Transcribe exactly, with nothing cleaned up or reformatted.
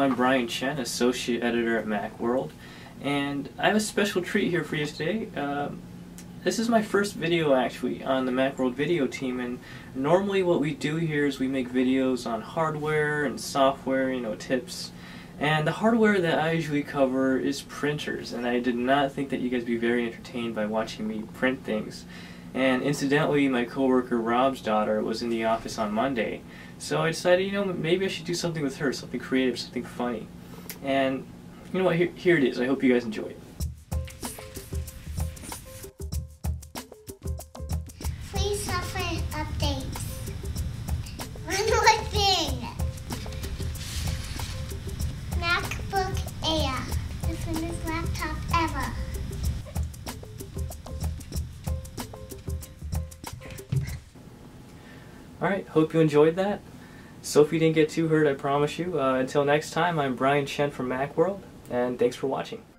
I'm Brian Chen, Associate Editor at Macworld, and I have a special treat here for you today. Um, this is my first video actually on the Macworld video team, and normally what we do here is we make videos on hardware and software, you know, tips. And the hardware that I usually cover is printers, and I did not think that you guys would be very entertained by watching me print things. And incidentally, my coworker Rob's daughter was in the office on Monday, so I decided, you know, maybe I should do something with her, something creative, something funny. And you know what, here, here it is. I hope you guys enjoy it. Free software updates. One more thing. MacBook Air, the thinnest laptop ever. Alright, hope you enjoyed that. Sophie didn't get too hurt, I promise you. Uh, until next time, I'm Brian Chen from Macworld, and thanks for watching.